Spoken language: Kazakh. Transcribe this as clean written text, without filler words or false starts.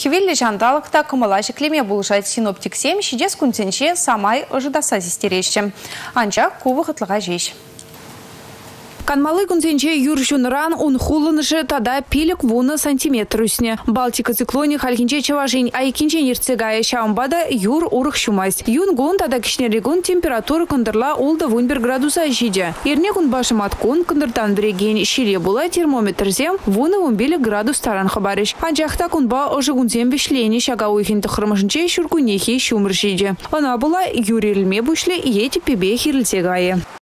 Тивилли жандалықта кымыла жеклеме булжайт синоптик сем, шидес күнтенче самай ожидаса зистерешче. Анчак кубы хытлыға жеш. Канмалы күнзенче юржунран унхулынышы тада пилік вуны сантиметр үсіне. Балтика циклоне халкинче чаважень, а икинче нерцегая шамбада юр урых шумайс. Юн гун тада кишнерегун температура кындырла улда вунбер градуса жиде. Ерне кун башым аткун кындыртан біреген шире була термометрзем вуны вунбелі градус таран хабариш. Анчахта кунба ожы гунзем бешлени шага уйхин тахрымышынче шуркунехи шумыр жиде. Она була юрилме бушле ети пебе хирльтегае.